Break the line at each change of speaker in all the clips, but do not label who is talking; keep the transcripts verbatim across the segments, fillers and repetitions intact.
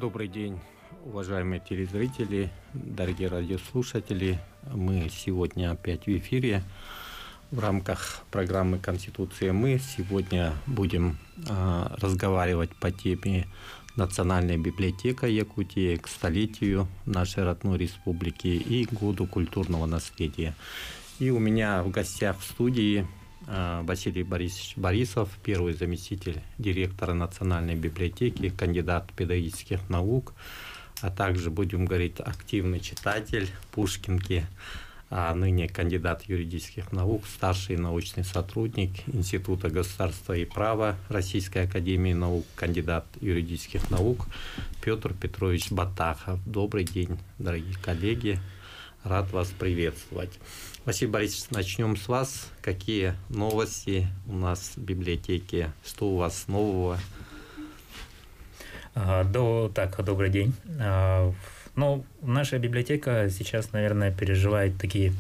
Добрый день, уважаемые телезрители, дорогие радиослушатели. Мы сегодня опять в эфире в рамках программы «Конституция». Мы сегодня будем а, разговаривать по теме Национальная библиотека Якутии к столетию нашей родной республики и году культурного наследия. И у меня в гостях в студии Василий Борисович Борисов, первый заместитель директора Национальной библиотеки, кандидат педагогических наук, а также, будем говорить, активный читатель Пушкинки, а ныне кандидат юридических наук, старший научный сотрудник Института государства и права Российской академии наук, кандидат юридических наук Петр Петрович Батахов. Добрый день, дорогие коллеги. Рад вас приветствовать. Василий Борисович, начнем с вас. Какие новости у нас в библиотеке? Что у вас нового?
А, до, так, добрый день. А, ну, наша библиотека сейчас, наверное, переживает такие,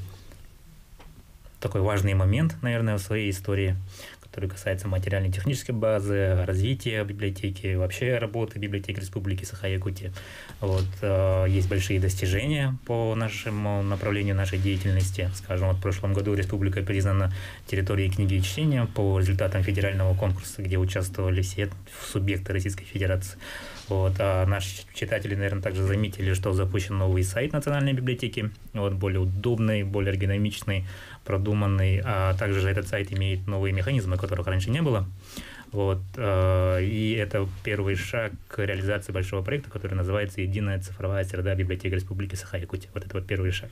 такой важный момент, наверное, в своей истории, который касается материально-технической базы, развития библиотеки, вообще работы библиотеки Республики Саха-Якутия. Вот, э, есть большие достижения по нашему направлению нашей деятельности. Скажем, вот в прошлом году республика признана территорией книги и чтения по результатам федерального конкурса, где участвовали все субъекты Российской Федерации. Вот, а наши читатели, наверное, также заметили, что запущен новый сайт Национальной библиотеки, вот, более удобный, более эргономичный, продуманный, а также же этот сайт имеет новые механизмы, которых раньше не было. Вот, э, и это первый шаг к реализации большого проекта, который называется «Единая цифровая среда библиотеки Республики Саха-Якутия». Вот это вот первый шаг.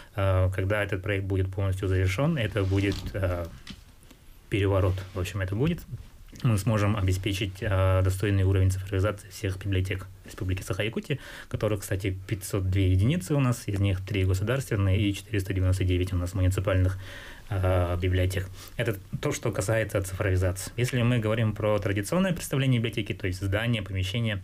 Э, когда этот проект будет полностью завершен, это будет э, переворот. В общем, это будет. Мы сможем обеспечить э, достойный уровень цифровизации всех библиотек Республики Саха-Якутия, которых, кстати, пятьсот две единицы у нас, из них три государственные и четыреста девяносто девять у нас муниципальных э, библиотек. Это то, что касается цифровизации. Если мы говорим про традиционное представление библиотеки, то есть здание, помещение,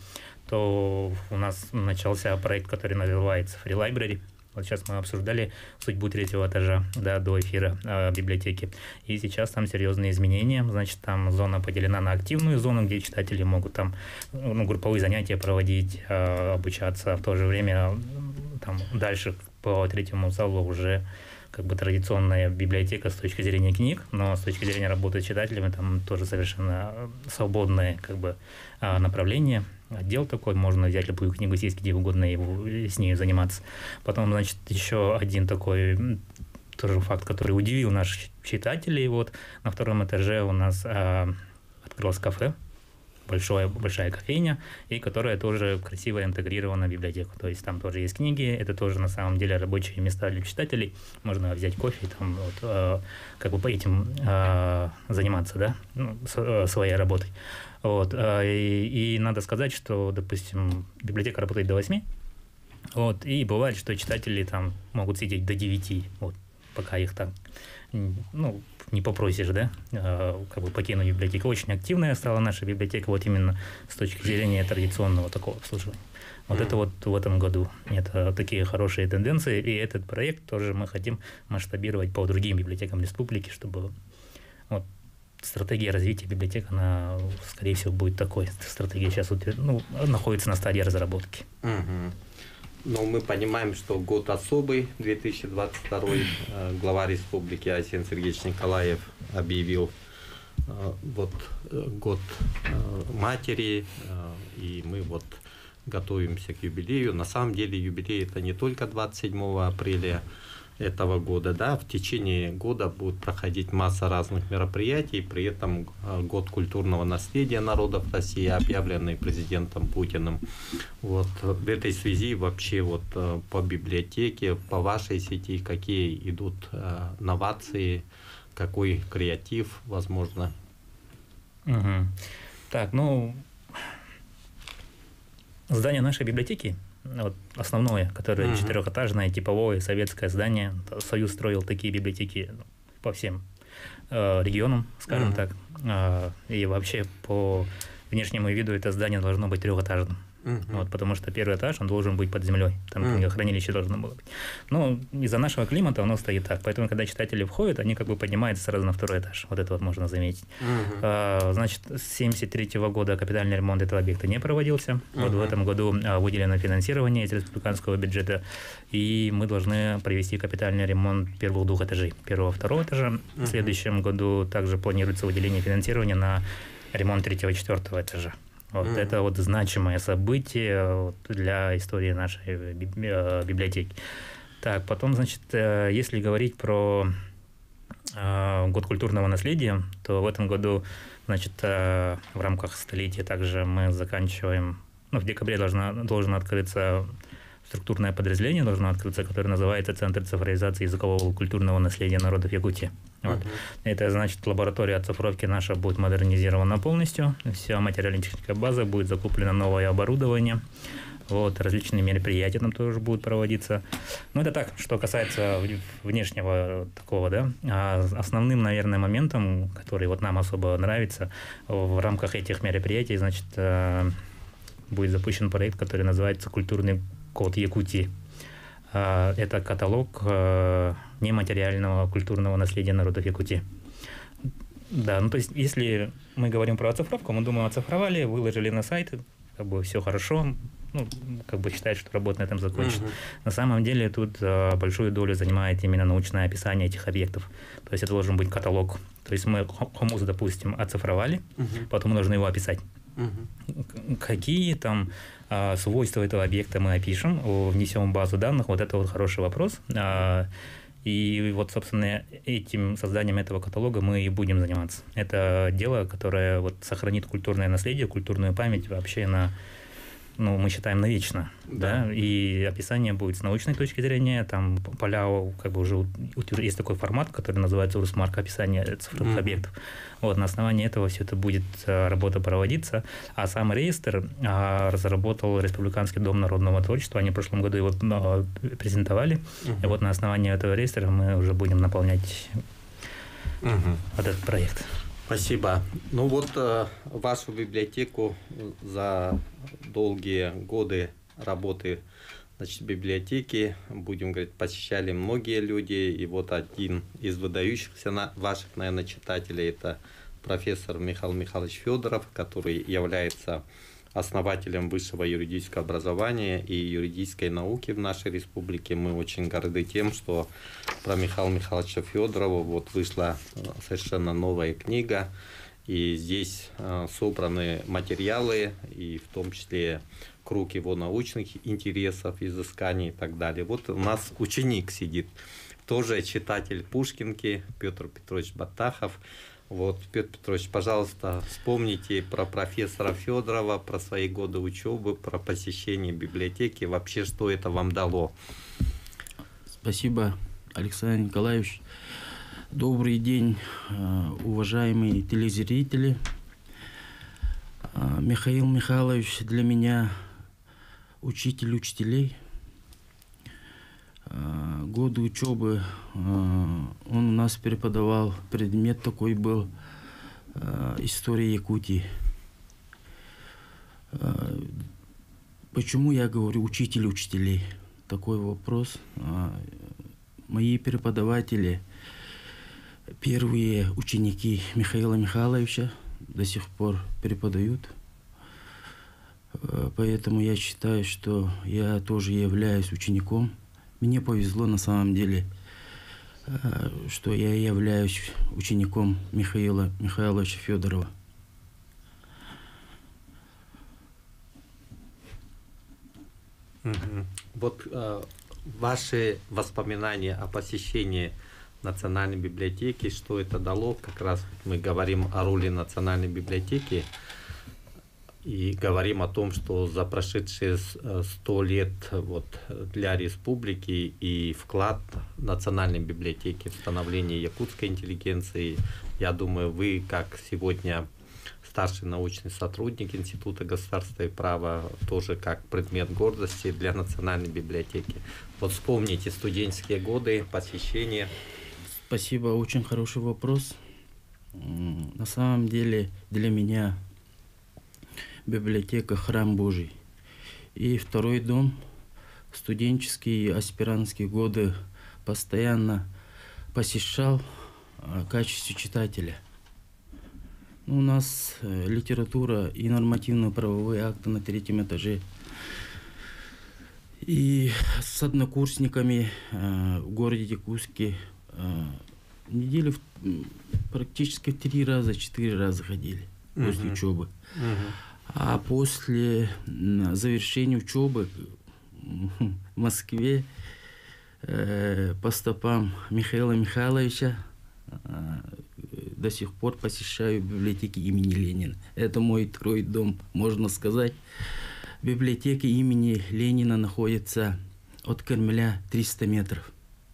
то у нас начался проект, который называется Free Library. Вот сейчас мы обсуждали судьбу третьего этажа, да, до эфира э, библиотеки. И сейчас там серьезные изменения. Значит, там зона поделена на активную зону, где читатели могут там ну, групповые занятия проводить, э, обучаться. В то же время там дальше по третьему залу уже как бы традиционная библиотека с точки зрения книг, но с точки зрения работы с читателями там тоже совершенно свободное как бы направление. Отдел такой, можно взять любую книгу, сесть где угодно и с ней заниматься. Потом, значит, еще один такой тоже факт, который удивил наших читателей. Вот на втором этаже у нас а, открылось кафе, большое, большая кофейня, и которая тоже красиво интегрирована в библиотеку. То есть там тоже есть книги, это тоже на самом деле рабочие места для читателей. Можно взять кофе и там вот, э, как бы по этим э, заниматься, да, ну, с, э, своей работой. Вот, э, и, и надо сказать, что, допустим, библиотека работает до восьми, вот, и бывает, что читатели там могут сидеть до девяти, вот, пока их там, ну, не попросишь, да, как бы покинуть библиотеку. Очень активная стала наша библиотека, вот именно с точки зрения традиционного такого обслуживания. Вот mm-hmm. это вот в этом году. Это такие хорошие тенденции, и этот проект тоже мы хотим масштабировать по другим библиотекам республики, чтобы вот стратегия развития библиотек, она, скорее всего, будет такой. Стратегия сейчас ну, находится на стадии разработки.
Mm-hmm. Но мы понимаем, что год особый, две тысячи двадцать второй, глава республики Арсений Сергеевич Николаев объявил вот год матери, и мы вот готовимся к юбилею. На самом деле юбилей это не только двадцать седьмого апреля этого года, да, в течение года будет проходить масса разных мероприятий, при этом год культурного наследия народов России, объявленный президентом Путиным. Вот в этой связи вообще вот по библиотеке, по вашей сети, какие идут новации, какой креатив, возможно?
Угу. Так, ну, здание нашей библиотеки, вот основное, которое uh-huh. четырехэтажное, типовое, советское здание. Союз строил такие библиотеки по всем э, регионам, скажем uh-huh. так. Э, и вообще по внешнему виду это здание должно быть трехэтажным. Uh-huh. Вот, потому что первый этаж, он должен быть под землей. Там uh-huh. книгохранилище должно было быть. Но из-за нашего климата оно стоит так. Поэтому, когда читатели входят, они как бы поднимаются сразу на второй этаж. Вот это вот можно заметить. Uh-huh. А, значит, с семьдесят третьего года капитальный ремонт этого объекта не проводился. Uh-huh. Вот в этом году а, выделено финансирование из республиканского бюджета. И мы должны провести капитальный ремонт первых двух этажей. Первого и второго этажа. Uh-huh. В следующем году также планируется выделение финансирования на ремонт третьего и четвертого этажа. Вот mm-hmm. это вот значимое событие для истории нашей библиотеки. Так, потом, значит, если говорить про год культурного наследия, то в этом году, значит, в рамках столетия также мы заканчиваем, ну, в декабре должна, должно открыться структурное подразделение, должно открыться, которое называется Центр цифровизации языкового и культурного наследия народов Якутии. Вот. Uh-huh. Это значит, лаборатория оцифровки наша будет модернизирована полностью, вся материально-техническая база, будет закуплено новое оборудование, вот, различные мероприятия там тоже будут проводиться. Ну, это так, что касается внешнего такого, да. А основным, наверное, моментом, который вот нам особо нравится, в рамках этих мероприятий, значит, будет запущен проект, который называется «Культурный код Якутии». Это каталог нематериального культурного наследия народов Якутии. Да, ну то есть, если мы говорим про оцифровку, мы думаем, оцифровали, выложили на сайт, как бы все хорошо, ну, как бы считают, что работа на этом закончена. Uh-huh. На самом деле тут а, большую долю занимает именно научное описание этих объектов. То есть это должен быть каталог. То есть мы хомус, допустим, оцифровали, uh-huh. потом мы должны его описать. Uh-huh. Какие там а, свойства этого объекта мы опишем, внесем в базу данных, вот это вот хороший вопрос. А, и вот, собственно, этим созданием этого каталога мы и будем заниматься. Это дело, которое вот сохранит культурное наследие, культурную память вообще на, ну, мы считаем, навечно. Да. Да? И описание будет с научной точки зрения, там поля, как бы уже есть такой формат, который называется Урусмарк, описание цифровых mm-hmm. объектов. Вот, на основании этого все это будет работа проводиться. А сам реестр а, разработал Республиканский дом народного творчества. Они в прошлом году его а, презентовали. Uh-huh. И вот на основании этого реестра мы уже будем наполнять uh-huh. вот этот проект.
Спасибо. Ну вот э, вашу библиотеку за долгие годы работы, значит, библиотеки, будем говорить, посещали многие люди. И вот один из выдающихся на, ваших, наверное, читателей – это профессор Михаил Михайлович Федоров, который является основателем высшего юридического образования и юридической науки в нашей республике. Мы очень горды тем, что про Михаила Михайловича Федорова вот вышла совершенно новая книга, и здесь собраны материалы, и в том числе круг его научных интересов, изысканий и так далее. Вот у нас ученик сидит, тоже читатель Пушкинки, Петр Петрович Батахов. Вот, Петр Петрович, пожалуйста, вспомните про профессора Федорова, про свои годы учебы, про посещение библиотеки, вообще, что это вам дало.
Спасибо, Александр Николаевич. Добрый день, уважаемые телезрители. Михаил Михайлович для меня учитель учителей. Годы учебы он у нас преподавал, предмет такой был история Якутии. Почему я говорю учитель учителей? Такой вопрос. Мои преподаватели, первые ученики Михаила Михайловича, до сих пор преподают. Поэтому я считаю, что я тоже являюсь учеником. Мне повезло на самом деле, что я являюсь учеником Михаила Михайловича Федорова.
Mm-hmm. Вот э, ваши воспоминания о посещении Национальной библиотеки, что это дало? Как раз мы говорим о роли Национальной библиотеки и говорим о том, что за прошедшие сто лет вот, для республики и вклад Национальной библиотеки в становление якутской интеллигенции, я думаю, вы, как сегодня старший научный сотрудник Института государства и права, тоже как предмет гордости для Национальной библиотеки. Вот вспомните студенческие годы, посещение.
Спасибо, очень хороший вопрос. На самом деле для меня библиотека — храм Божий. И второй дом, студенческие и аспирантские годы постоянно посещал в качестве читателя. У нас литература и нормативно-правовые акты на третьем этаже. И с однокурсниками э, в городе Якутске э, недели в, практически в три раза, четыре раза ходили uh-huh. после учебы. Uh-huh. А после э, завершения учебы в Москве э, по стопам Михаила Михайловича э, до сих пор посещаю библиотеки имени Ленина. Это мой второй дом, можно сказать. Библиотека имени Ленина находится от Кремля триста метров.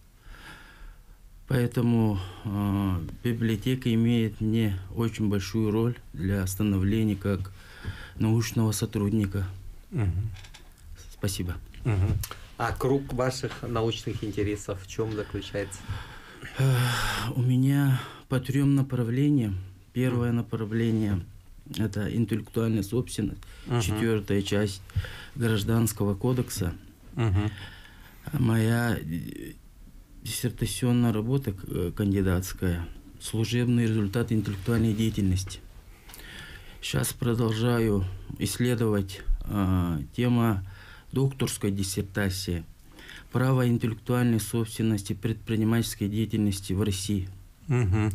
Поэтому э, библиотека имеет мне очень большую роль для становления как научного сотрудника.
Угу.
Спасибо.
Угу. А круг ваших научных интересов в чем заключается?
Э, у меня по трем направлениям. Первое направление – это интеллектуальная собственность, uh-huh. четвертая часть Гражданского кодекса. Uh-huh. Моя диссертационная работа кандидатская – служебный результат интеллектуальной деятельности. Сейчас продолжаю исследовать э, тему докторской диссертации «Право интеллектуальной собственности предпринимательской деятельности в России». Uh-huh.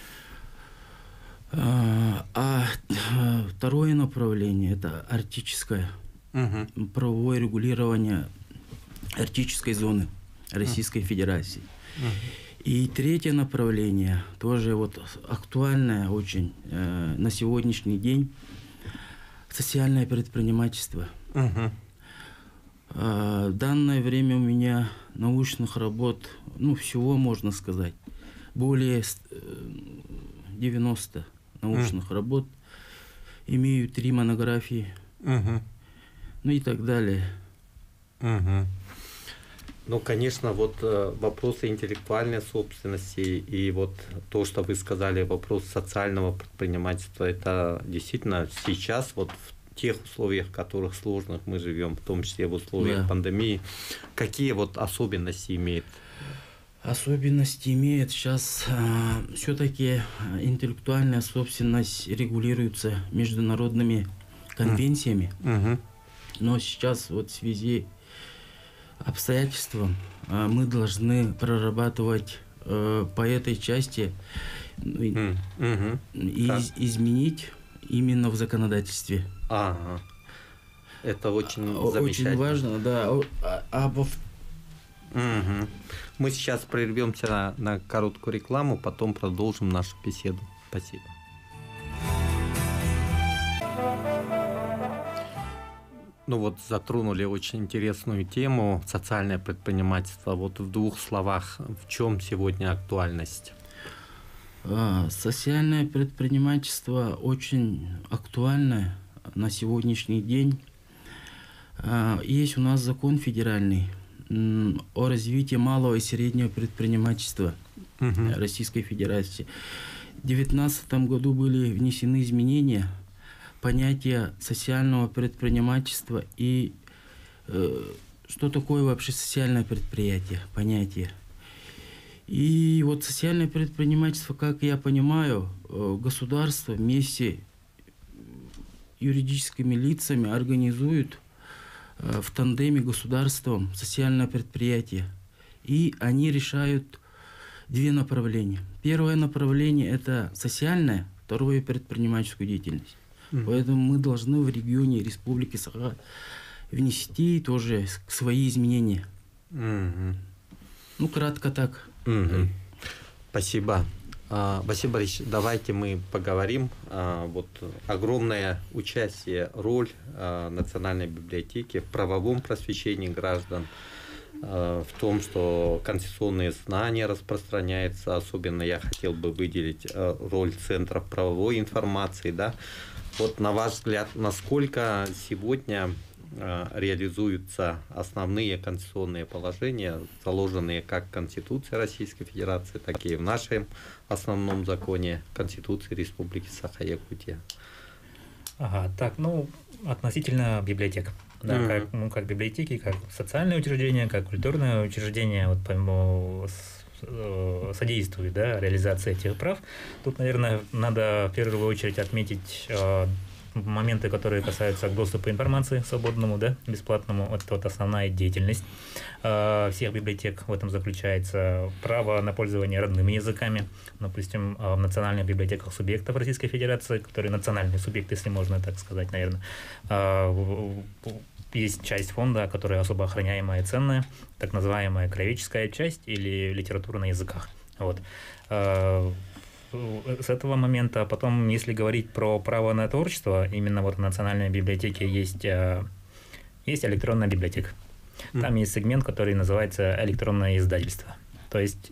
А, а второе направление – это арктическое, uh-huh. правовое регулирование арктической зоны Российской uh-huh. Федерации. Uh-huh. И третье направление, тоже вот актуальное очень э, на сегодняшний день – социальное предпринимательство. Uh-huh. А, в данное время у меня научных работ, ну, всего можно сказать, более девяноста научных mm. работ, имею три монографии, uh-huh. ну и так далее.
Uh-huh. Ну, конечно, вот э, вопросы интеллектуальной собственности и вот то, что вы сказали, вопрос социального предпринимательства, это действительно сейчас вот в тех условиях, в которых сложных мы живем, в том числе в условиях yeah. пандемии, какие вот особенности имеет?
Особенности имеет сейчас э, все-таки интеллектуальная собственность регулируется международными конвенциями, uh-huh. но сейчас вот в связи с обстоятельством э, мы должны прорабатывать э, по этой части uh-huh. Uh-huh. и из, изменить именно в законодательстве.
Ага. Это очень
а,
замечательно.
Очень важно, да. А, а во
Угу. Мы сейчас прервемся на, на короткую рекламу, потом продолжим нашу беседу. Спасибо. Ну вот затронули очень интересную тему социальное предпринимательство. Вот в двух словах, в чем сегодня актуальность?
А, социальное предпринимательство очень актуальное на сегодняшний день. А, есть у нас закон федеральный о развитии малого и среднего предпринимательства uh-huh. Российской Федерации. В две тысячи девятнадцатом году были внесены изменения понятия социального предпринимательства и э, что такое вообще социальное предприятие, понятие. И вот социальное предпринимательство, как я понимаю, государство вместе с юридическими лицами организует в тандеме государством социальное предприятие. И они решают две направления. Первое направление – это социальное, второе – предпринимательскую деятельность. Mm-hmm. Поэтому мы должны в регионе Республики Саха внести тоже свои изменения. Mm-hmm. Ну, кратко так.
Mm-hmm. Спасибо. А, Василий Борисович, давайте мы поговорим. А, вот огромное участие, роль а, Национальной библиотеки в правовом просвещении граждан, а, в том, что конституционные знания распространяются. Особенно я хотел бы выделить а, роль центров правовой информации. Да? Вот на ваш взгляд, насколько сегодня реализуются основные конституционные положения, заложенные как в Конституции Российской Федерации, так и в нашем основном законе Конституции Республики Саха-Якутия.
Ага, так, ну, относительно библиотек. да,
Mm-hmm.
как, ну, как библиотеки, как социальные учреждения, как культурные учреждения, вот, по-моему, содействует, да, реализации этих прав. Тут, наверное, надо в первую очередь отметить э, моменты, которые касаются доступа к информации свободному, да, бесплатному. Это вот основная деятельность э, всех библиотек. В этом заключается право на пользование родными языками. Допустим, в национальных библиотеках субъектов Российской Федерации, которые национальный субъект, если можно так сказать, наверное, э, есть часть фонда, которая особо охраняемая и ценная, так называемая краеведческая часть или литература на языках. Вот. С этого момента, потом, если говорить про право на творчество, именно вот в Национальной библиотеке есть, есть электронная библиотека. Там mm. есть сегмент, который называется электронное издательство. То есть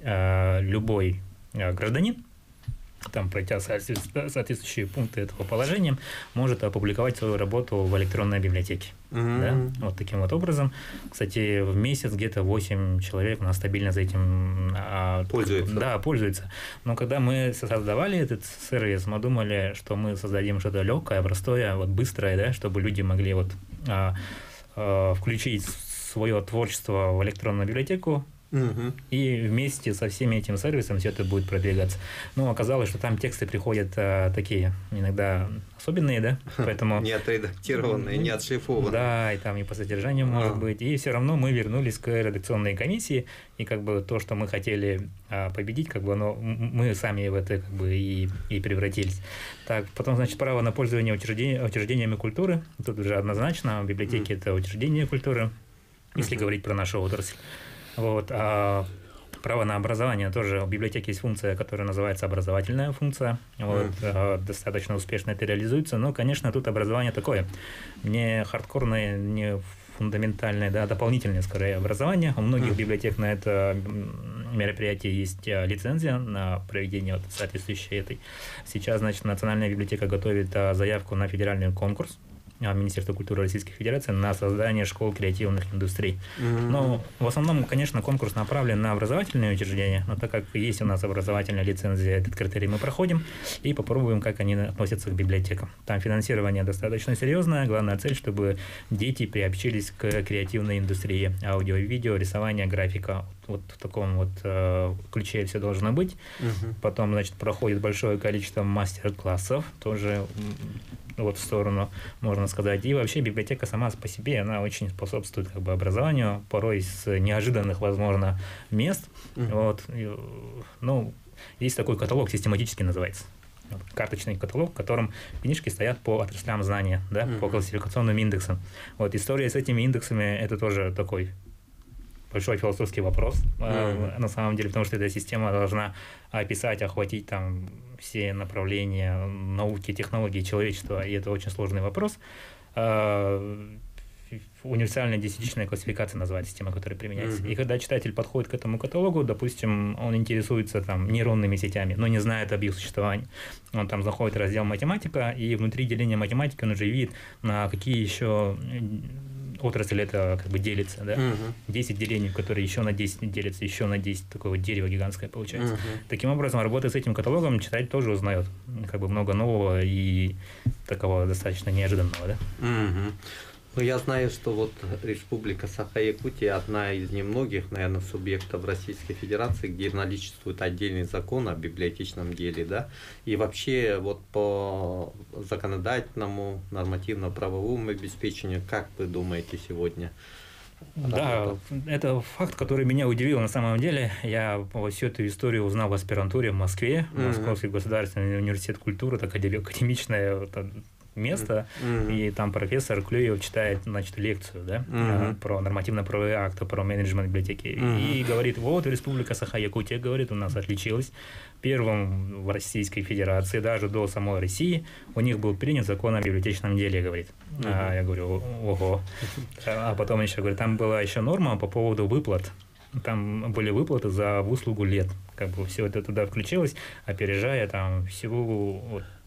любой гражданин, там, пройдя соответствующие пункты этого положения, может опубликовать свою работу в электронной библиотеке. Mm-hmm. Да? Вот таким вот образом. Кстати, в месяц где-то восемь человек у нас стабильно за этим
пользуются.
Да, пользуются. Но когда мы создавали этот сервис, мы думали, что мы создадим что-то легкое, простое, вот быстрое, да, чтобы люди могли вот, а, а, включить свое творчество в электронную библиотеку, Uh-huh. и вместе со всеми этим сервисом все это будет продвигаться. Но оказалось, что там тексты приходят а, такие иногда особенные, да, поэтому...
Не отредактированные, не отшлифованные.
Да, и там и по содержанию может uh-huh. быть. И все равно мы вернулись к редакционной комиссии, и как бы то, что мы хотели а, победить, как бы оно, мы сами в это как бы и, и превратились. Так, потом, значит, право на пользование учреждения, учреждениями культуры. Тут уже однозначно, в библиотеке uh-huh. это учреждение культуры, если uh-huh. говорить про нашу отрасль. Вот, а право на образование тоже. В библиотеке есть функция, которая называется образовательная функция. Вот, mm. достаточно успешно это реализуется. Но, конечно, тут образование такое. Не хардкорное, не фундаментальное, да, дополнительное, скорее, образование. У многих mm. библиотек на это мероприятие есть лицензия на проведение вот соответствующей этой. Сейчас, значит, Национальная библиотека готовит заявку на федеральный конкурс Министерства культуры Российской Федерации на создание школ креативных индустрий. Mm-hmm. Но в основном, конечно, конкурс направлен на образовательные учреждения, но так как есть у нас образовательная лицензия, этот критерий мы проходим и попробуем, как они относятся к библиотекам. Там финансирование достаточно серьезное, главная цель, чтобы дети приобщились к креативной индустрии, аудио, видео, рисование, графика. Вот в таком вот э, ключе все должно быть. Mm-hmm. Потом, значит, проходит большое количество мастер-классов, тоже вот в сторону, можно сказать. И вообще библиотека сама по себе, она очень способствует как бы образованию, порой с неожиданных, возможно, мест. Mm-hmm. Вот. И, ну, есть такой каталог, систематически называется. Карточный каталог, в котором книжки стоят по отраслям знания, да, mm-hmm. по классификационным индексам. Вот история с этими индексами – это тоже такой большой философский вопрос, mm-hmm. на самом деле, потому что эта система должна описать, охватить там все направления науки, технологий человечества, и это очень сложный вопрос. Универсальная десятичная классификация называется система, которая применяется. Mm-hmm. И когда читатель подходит к этому каталогу, допустим, он интересуется там нейронными сетями, но не знает об их существовании. Он там заходит в раздел математика, и внутри деления математики он уже видит, на какие еще отрасль это как бы делится, да, uh-huh. десять делений, которые еще на десять делятся, еще на десять, такое вот дерево гигантское получается. Uh-huh. Таким образом, работая с этим каталогом, читатель тоже узнает как бы много нового и такого достаточно неожиданного, да.
Uh-huh. Ну, я знаю, что вот Республика Саха-Якутия одна из немногих, наверное, субъектов Российской Федерации, где наличествует отдельный закон о библиотечном деле, да, и вообще вот по законодательному, нормативно-правовому обеспечению, как вы думаете сегодня?
Да, работа? Это факт, который меня удивил на самом деле. Я вот всю эту историю узнал в аспирантуре в Москве, mm-hmm. Московский государственный университет культуры, так академичная место, mm-hmm. и там профессор Клюев читает, значит, лекцию, да, mm-hmm. про нормативно-правовые акты, про менеджмент библиотеки, mm-hmm. и говорит, вот Республика Саха-Якутия, говорит, у нас отличилась. Первым в Российской Федерации, даже до самой России, у них был принят закон о библиотечном деле, говорит. Mm-hmm. А я говорю, ого. А потом еще говорит, там была еще норма по поводу выплат. Там были выплаты за выслугу лет. Как бы все это туда включилось, опережая там всего вот,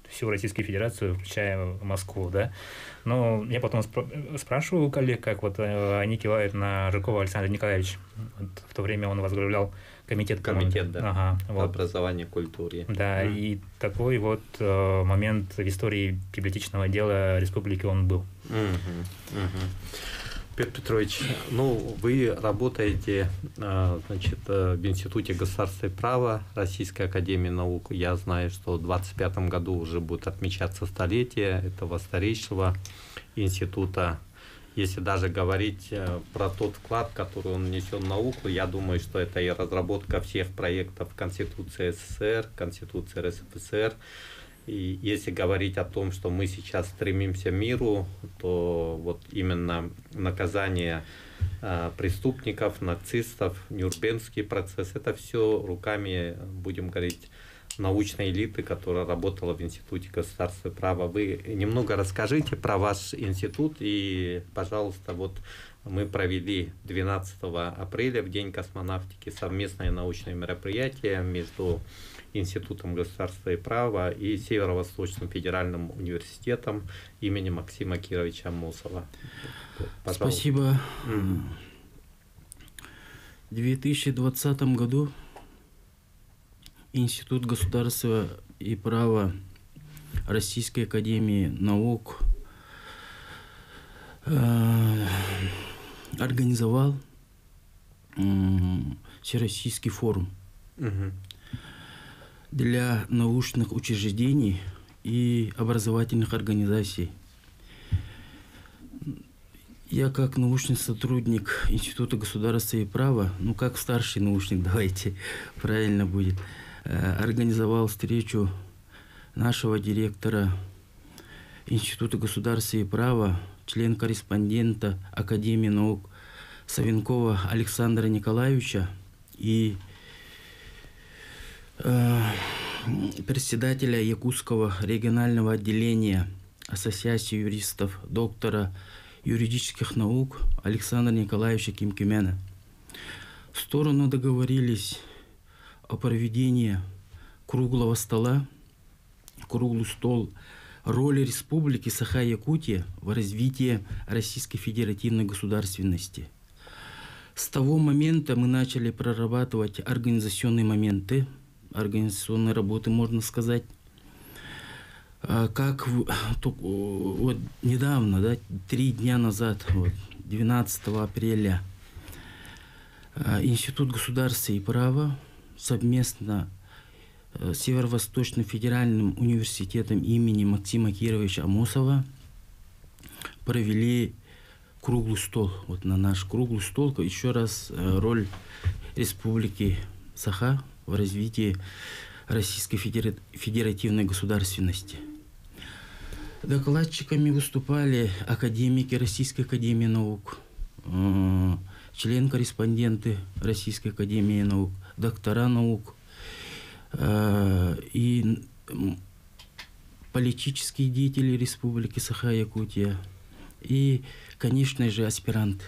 всю Российскую Федерацию, включая Москву, да. Но я потом спр- спрашиваю у коллег, как вот э, они кивают на Жукова Александра Николаевича. Вот в то время он возглавлял комитет.
Комитет, да.
Ага, вот.
Образование, культуре.
Да, mm. и такой вот э, момент в истории библиотечного дела республики он был.
Угу, угу. Петр Петрович, ну, вы работаете, значит, в Институте государства и права Российской академии наук. Я знаю, что в двадцать пятом году уже будет отмечаться столетие этого старейшего института. Если даже говорить про тот вклад, который он внесен в науку, я думаю, что это и разработка всех проектов Конституции СССР, Конституции РСФСР. И если говорить о том, что мы сейчас стремимся к миру, то вот именно наказание э, преступников, нацистов, Нюрнбергский процесс, это все руками, будем говорить, научной элиты, которая работала в Институте государства и права. Вы немного расскажите про ваш институт и, пожалуйста, вот мы провели двенадцатого апреля, в День космонавтики, совместное научное мероприятие между Институтом государства и права и Северо-Восточным федеральным университетом имени Максима Кировича Амосова. Пожалуйста.
Спасибо. Mm. В две тысячи двадцатом году Институт государства и права Российской академии наук э, организовал э, Всероссийский форум
угу.
для научных учреждений и образовательных организаций. Я как научный сотрудник Института государства и права, ну как старший научник, давайте правильно будет, организовал встречу нашего директора Института государства и права, член-корреспондента Академии наук Савенкова Александра Николаевича и э, председателя Якутского регионального отделения Ассоциации юристов, доктора юридических наук Александра Николаевича Кимкимяна. В сторону договорились о проведении круглого стола, круглый стол, роли Республики Саха-Якутия в развитии Российской Федеративной государственности. С того момента мы начали прорабатывать организационные моменты, организационные работы, можно сказать. Как вот недавно, да, три дня назад, вот, двенадцатого апреля, Институт государства и права совместно с Северо-Восточным федеральным университетом имени Максима Кировича Амосова провели круглый стол. Вот на наш круглый стол еще раз роль Республики Саха в развитии Российской Федеративной государственности. Докладчиками выступали академики Российской академии наук, член-корреспонденты Российской академии наук, доктора наук и политические деятели Республики Саха-Якутия и, конечно же, аспиранты.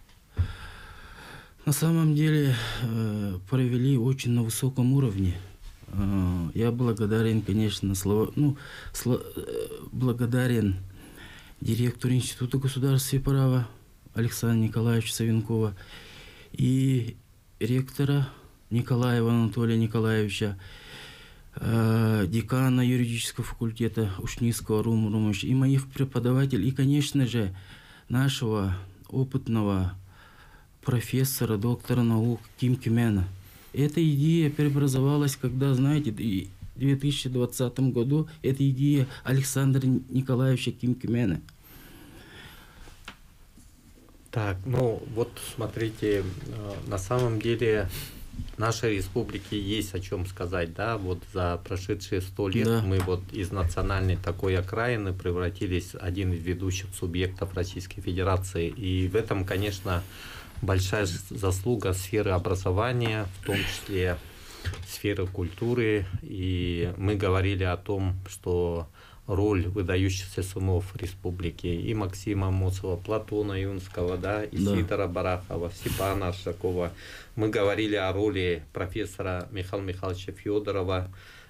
На самом деле провели очень на высоком уровне. Я благодарен, конечно, слово, ну, сло, благодарен директору Института государства и права Александру Николаевичу Савенкова и ректора Николаева Анатолия Николаевича, декана юридического факультета Ушнийского Рум Румовича и моих преподавателей, и, конечно же, нашего опытного профессора, доктора наук Кимкимяна. Эта идея преобразовалась, когда, знаете, в две тысячи двадцатом году эта идея Александра Николаевича Кимкимяна.
Так, ну вот смотрите, на самом деле нашей республике есть о чем сказать, да, вот за прошедшие сто лет да. мы вот из национальной такой окраины превратились в один из ведущих субъектов Российской Федерации, и в этом, конечно, большая заслуга сферы образования, в том числе сферы культуры, и мы говорили о том, что роль выдающихся сынов республики и Максима Амосова, Платона Юнского, да, и да. Сидора Барахова, Степана Аршакова. Мы говорили о роли профессора Михаила Михайловича Федорова,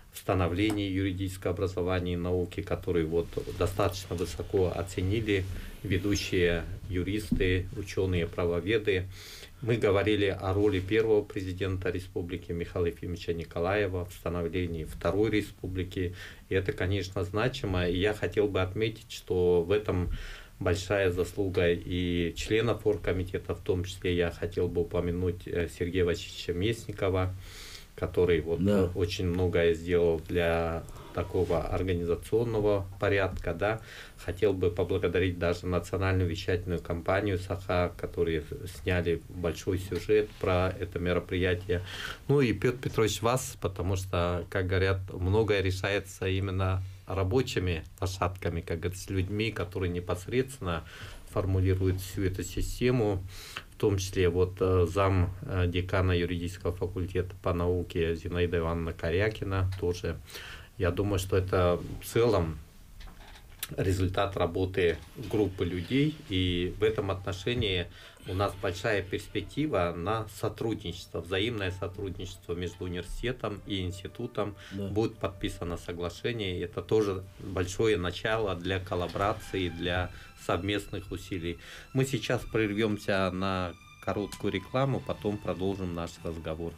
в становлении юридического образования и науки, который вот достаточно высоко оценили ведущие юристы, ученые, правоведы. Мы говорили о роли первого президента республики Михаила Ефимовича Николаева в становлении второй республики. И это, конечно, значимо. И я хотел бы отметить, что в этом большая заслуга и членов оргкомитета, в том числе я хотел бы упомянуть Сергея Васильевича Местникова, который вот да. очень многое сделал для такого организационного порядка, да. Хотел бы поблагодарить даже национальную вещательную компанию «Саха», которые сняли большой сюжет про это мероприятие. Ну и Петр Петрович вас, потому что, как говорят, многое решается именно рабочими лошадками, как говорят, с людьми, которые непосредственно формулируют всю эту систему, в том числе вот зам декана юридического факультета по науке Зинаида Ивановна Корякина тоже. Я думаю, что это в целом результат работы группы людей, и в этом отношении у нас большая перспектива на сотрудничество, взаимное сотрудничество между университетом и институтом. Да. Будет подписано соглашение, и это тоже большое начало для коллаборации, для совместных усилий. Мы сейчас прервемся на короткую рекламу, потом продолжим наш разговор.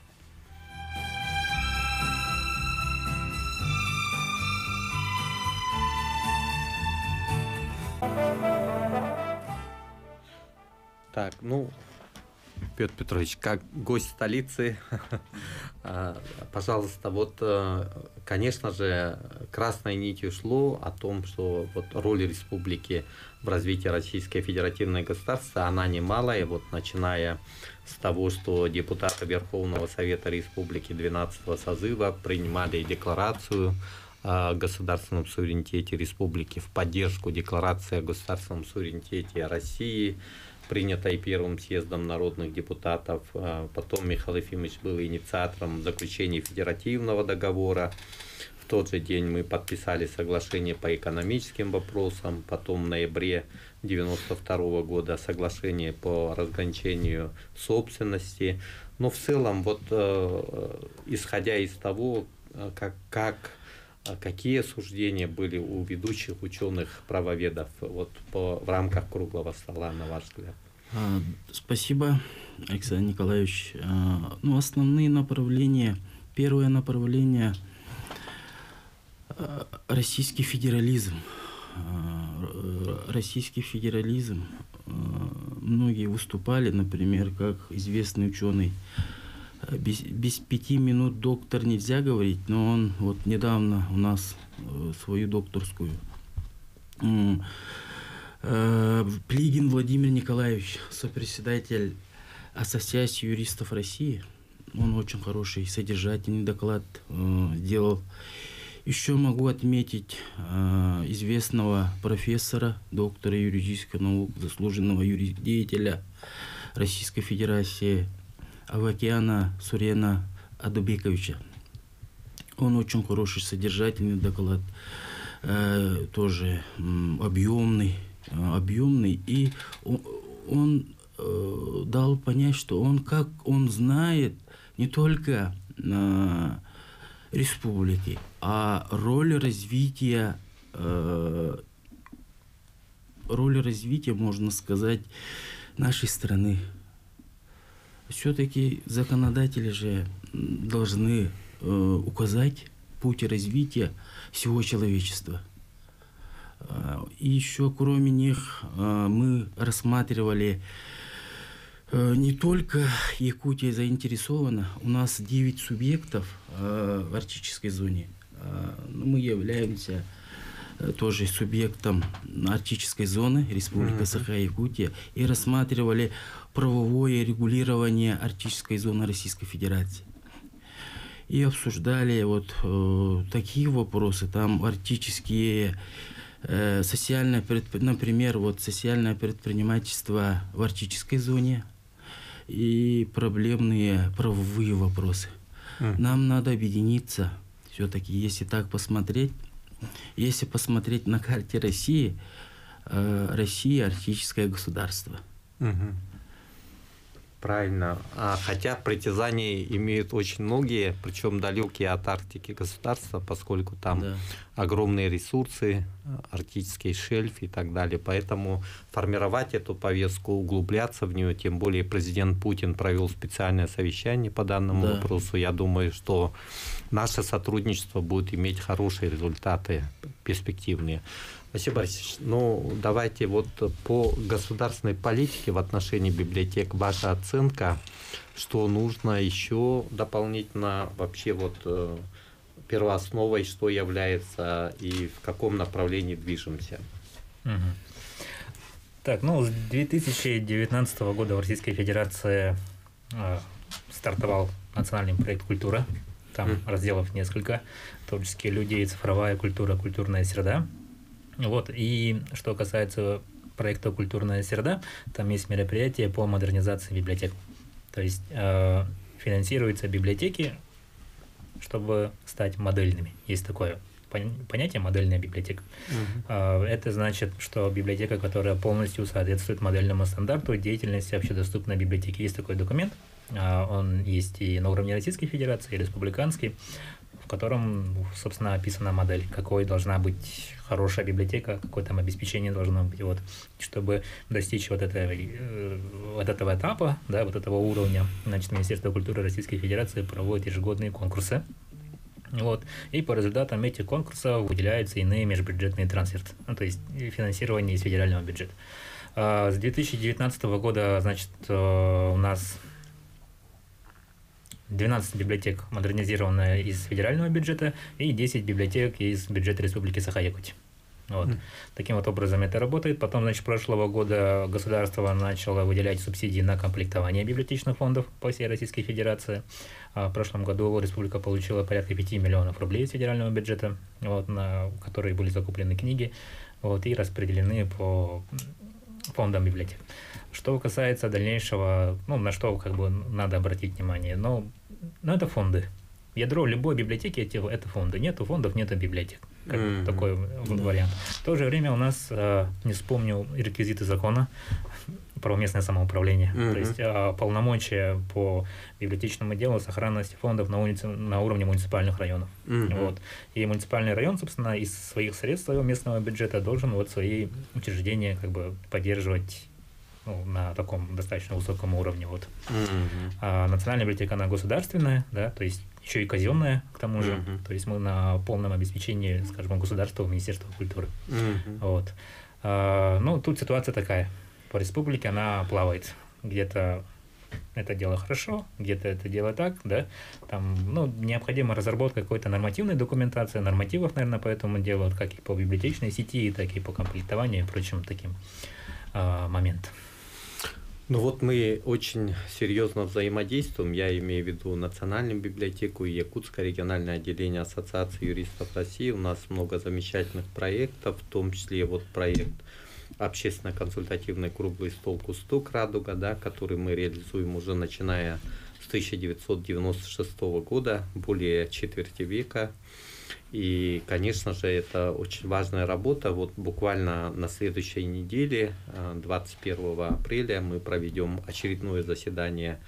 Так, ну, Петр Петрович, как гость столицы, пожалуйста, вот, конечно же, красной нитью шло о том, что вот роль республики в развитии Российской Федеративной государства, она немалая, вот начиная с того, что депутаты Верховного Совета Республики двенадцатого созыва принимали декларацию о государственном суверенитете республики в поддержку декларации о государственном суверенитете России, принятой первым съездом народных депутатов. Потом Михаил Ефимович был инициатором заключения федеративного договора. В тот же день мы подписали соглашение по экономическим вопросам. Потом в ноябре девяносто второго года соглашение по разграничению собственности. Но в целом, вот исходя из того, как, как какие суждения были у ведущих ученых-правоведов вот по, в рамках круглого стола, на ваш взгляд?
Спасибо, Александр Николаевич. Ну, основные направления. Первое направление – российский федерализм. Российский федерализм. Многие выступали, например, как известный ученый. Без, без пяти минут доктор нельзя говорить, но он вот недавно у нас свою докторскую. Плигин Владимир Николаевич, сопредседатель Ассоциации юристов России. Он очень хороший, содержательный доклад сделал. Еще могу отметить известного профессора, доктора юридических наук, заслуженного юридеятеля Российской Федерации Авакяна Сурена Адубековича. Он очень хороший, содержательный доклад, э, тоже м, объемный, э, объемный, и он, он э, дал понять, что он, как он знает не только э, республики, а роль развития, э, роль развития, можно сказать, нашей страны. Все-таки законодатели же должны э, указать путь развития всего человечества. И еще кроме них э, мы рассматривали э, не только Якутия заинтересована, у нас девять субъектов э, в арктической зоне. Э, мы являемся тоже субъектом арктической зоны, Республика Саха-Якутия, и рассматривали правовое регулирование арктической зоны Российской Федерации. И обсуждали вот э, такие вопросы, там арктические, э, социальное, предп... например, вот социальное предпринимательство в арктической зоне и проблемные правовые вопросы. Mm. Нам надо объединиться, все-таки, если так посмотреть. Если посмотреть на карте России, э, Россия арктическое государство. Угу.
Правильно. А, хотя притязания имеют очень многие, причем далекие от Арктики государства, поскольку там да. огромные ресурсы, арктический шельф и так далее. Поэтому формировать эту повестку, углубляться в нее, тем более президент Путин провел специальное совещание по данному да. вопросу. Я думаю, что наше сотрудничество будет иметь хорошие результаты, перспективные. Спасибо, Борисович. Ну, давайте вот по государственной политике в отношении библиотек ваша оценка, что нужно еще дополнительно вообще вот первоосновой, что является и в каком направлении движемся?
Угу. Так, ну, с две тысячи девятнадцатого года в Российской Федерации э, стартовал национальный проект «Культура». Там mm. разделов несколько, творческие люди и цифровая культура, культурная среда. Вот, и что касается проекта «Культурная среда», там есть мероприятия по модернизации библиотек. То есть э, финансируются библиотеки, чтобы стать модельными. Есть такое понятие «модельная библиотека». Uh-huh. Э, это значит, что библиотека, которая полностью соответствует модельному стандарту деятельности общедоступной библиотеки. Есть такой документ, э, он есть и на уровне Российской Федерации, и республиканский, в котором, собственно, описана модель, какой должна быть хорошая библиотека, какое там обеспечение должно быть, вот, чтобы достичь вот этого, вот этого этапа, да, вот этого уровня. Значит, Министерство культуры Российской Федерации проводит ежегодные конкурсы, вот, и по результатам этих конкурсов выделяются иные межбюджетные трансферты, ну, то есть финансирование из федерального бюджета. А с две тысячи девятнадцатого года, значит, у нас двенадцать библиотек модернизированы из федерального бюджета и десять библиотек из бюджета Республики Саха-Якутия. Вот. Mm. Таким вот образом это работает. Потом, значит, прошлого года государство начало выделять субсидии на комплектование библиотечных фондов по всей Российской Федерации. А в прошлом году республика получила порядка пяти миллионов рублей из федерального бюджета, вот, на которые были закуплены книги, вот, и распределены по фондам библиотек. Что касается дальнейшего, ну, на что как бы надо обратить внимание, ну, ну это фонды. Ядро любой библиотеки – это фонды. Нету фондов, нету библиотек. Как mm-hmm. такой mm-hmm. вариант. В то же время у нас, э, не вспомню реквизиты закона про местное самоуправление. Mm-hmm. То есть э, полномочия по библиотечному делу, сохранности фондов на, улице, на уровне муниципальных районов. Mm-hmm. Вот. И муниципальный район, собственно, из своих средств своего местного бюджета должен вот свои учреждения как бы поддерживать, ну, на таком достаточно высоком уровне. Вот. Mm-hmm. А национальная библиотека, она государственная, да, то есть еще и казенная, к тому же. Mm-hmm. То есть мы на полном обеспечении, скажем, государства, Министерства культуры. Mm-hmm. Вот. А, ну, тут ситуация такая. По республике она плавает. Где-то это дело хорошо, где-то это дело так, да. Там, ну, необходима разработка какой-то нормативной документации, нормативов, наверное, по этому делу, как и по библиотечной сети, так и по комплектованию и прочим таким а, моментам.
Ну вот мы очень серьезно взаимодействуем, я имею в виду Национальную библиотеку и Якутское региональное отделение Ассоциации юристов России. У нас много замечательных проектов, в том числе вот проект общественно-консультативный круглый стол «Кустук Радуга», да, который мы реализуем уже начиная с тысяча девятьсот девяносто шестого года, более четверти века. И, конечно же, это очень важная работа. Вот буквально на следующей неделе, двадцать первого апреля, мы проведем очередное заседание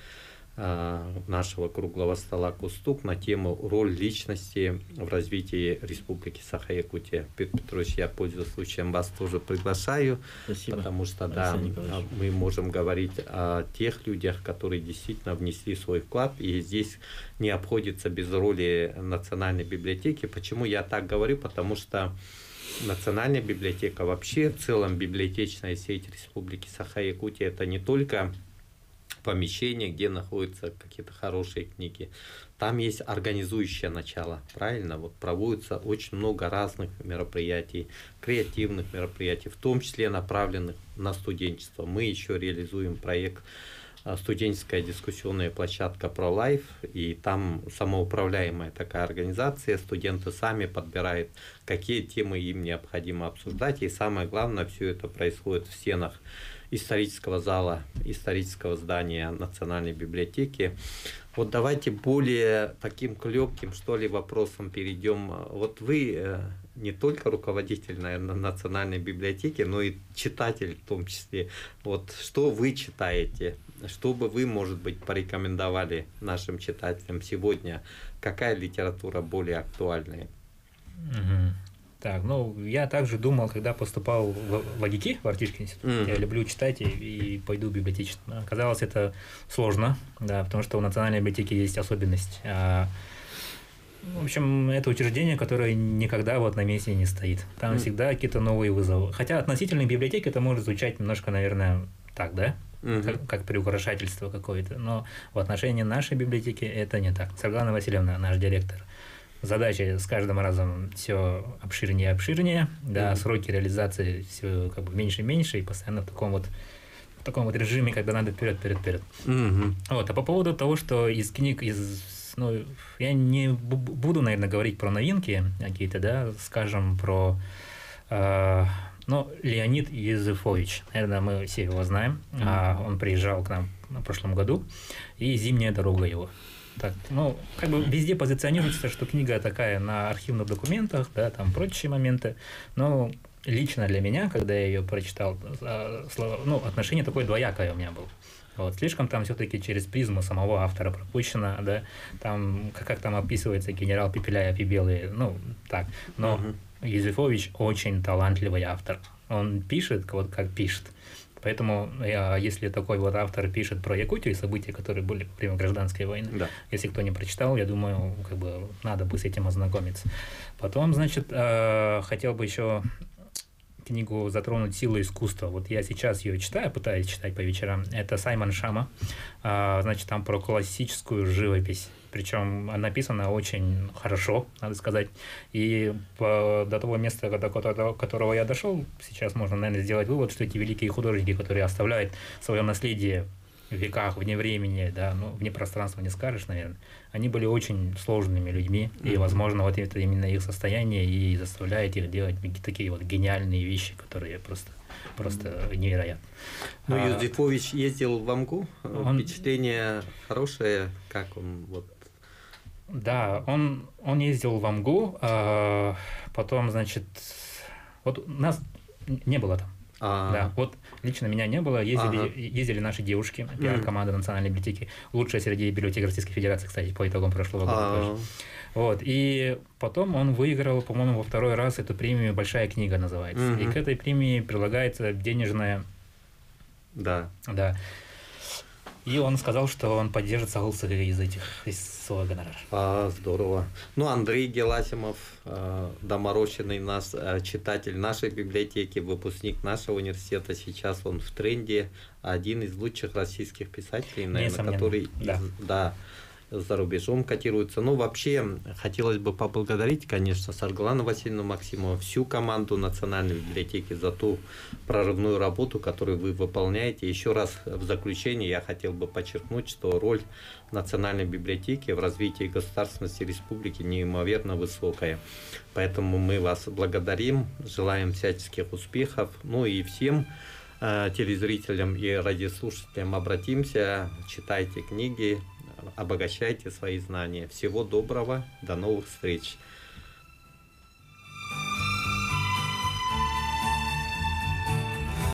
нашего круглого стола «Кустук» на тему «Роль личности в развитии Республики Саха-Якутия». Петр Петрович, я, пользуясь случаем, вас тоже приглашаю. Спасибо. Потому что да, мы можем говорить о тех людях, которые действительно внесли свой вклад, и здесь не обходится без роли Национальной библиотеки. Почему я так говорю? Потому что Национальная библиотека, вообще в целом библиотечная сеть Республики Саха-Якутия, это не только помещение, где находятся какие-то хорошие книги. Там есть организующее начало, правильно? Вот проводится очень много разных мероприятий, креативных мероприятий, в том числе направленных на студенчество. Мы еще реализуем проект «Студенческая дискуссионная площадка ProLife», и там самоуправляемая такая организация, студенты сами подбирают, какие темы им необходимо обсуждать, и самое главное, все это происходит в стенах исторического зала, исторического здания Национальной библиотеки. Вот давайте более таким легким, что ли, вопросом перейдем. Вот вы не только руководитель, наверное, национальной библиотеки, но и читатель в том числе. Вот что вы читаете? Что бы вы, может быть, порекомендовали нашим читателям сегодня? Какая литература более актуальная?
Угу. Так, ну, я также думал, когда поступал в Логики, в Артишский институт, mm-hmm. я люблю читать и, и пойду в библиотеку. Оказалось, это сложно, да, потому что у Национальной библиотеки есть особенность. А, в общем, это учреждение, которое никогда вот на месте не стоит. Там mm-hmm. всегда какие-то новые вызовы. Хотя относительно библиотеки это может звучать немножко, наверное, так, да? Mm-hmm. Как, как приукрашательство какое-то. Но в отношении нашей библиотеки это не так. Светлана Васильевна, наш директор, задачи с каждым разом все обширнее и обширнее, да, mm-hmm. сроки реализации все как бы меньше и меньше, и постоянно в таком вот в таком вот режиме, когда надо вперед, вперед, вперед. Mm-hmm. Вот, а по поводу того, что из книг, из, ну, я не б- буду, наверное, говорить про новинки какие-то, да, скажем про, э, ну, Леонид Юзефович, наверное, мы все его знаем, mm-hmm. а он приезжал к нам в прошлом году, и «Зимняя дорога» его. Так, ну, как бы везде позиционируется, что книга такая на архивных документах, да, там прочие моменты, но лично для меня, когда я ее прочитал, ну, отношение такое двоякое у меня было. Вот, слишком там все-таки через призму самого автора пропущено, да, там, как, как там описывается генерал Пепеляев и Белые, ну, так, но угу. Юзефович очень талантливый автор, он пишет, вот как пишет. Поэтому, если такой вот автор пишет про Якутию и события, которые были во время гражданской войны, да. Если кто не прочитал, я думаю, как бы надо бы с этим ознакомиться. Потом, значит, хотел бы еще книгу затронуть «Сила искусства». Вот я сейчас ее читаю, пытаюсь читать по вечерам. Это Саймон Шама. Значит, там про классическую живопись. Причем написано очень хорошо, надо сказать. И по, до того места, до которого, которого я дошел, сейчас можно, наверное, сделать вывод, что эти великие художники, которые оставляют свое наследие в веках, вне времени, да, ну, вне пространства не скажешь, наверное, они были очень сложными людьми, mm-hmm. и, возможно, вот это именно их состояние и заставляет их делать такие вот гениальные вещи, которые просто, просто mm-hmm. невероятны.
Ну, а, Юзефович ездил в Амгу, он, впечатление хорошее, как он вот...
Да, он, он ездил в Амгу, а потом, значит, вот у нас не было там. А-а-а. Да, вот лично меня не было, ездили, ага. ездили наши девушки, пиар-команда Национальной библиотеки, лучшая среди библиотек Российской Федерации, кстати, по итогам прошлого года. Вот, и потом он выиграл, по-моему, во второй раз эту премию «Большая книга» называется. Угу. И к этой премии прилагается денежная...
Да.
Да. И он сказал, что он поддержит согласы из этих, из своего гонорара.
А, здорово. Ну, Андрей Геласимов, э, доморощенный нас, э, читатель нашей библиотеки, выпускник нашего университета, сейчас он в тренде, один из лучших российских писателей, наверное, который
да.
Из, да, за рубежом котируется. Ну, вообще, хотелось бы поблагодарить, конечно, Сарглану Васильевну Максимову, всю команду Национальной библиотеки за ту прорывную работу, которую вы выполняете. Еще раз в заключение я хотел бы подчеркнуть, что роль Национальной библиотеки в развитии государственности республики неимоверно высокая. Поэтому мы вас благодарим, желаем всяческих успехов. Ну и всем э, телезрителям и радиослушателям обратимся, читайте книги, обогащайте свои знания. Всего доброго, до новых встреч.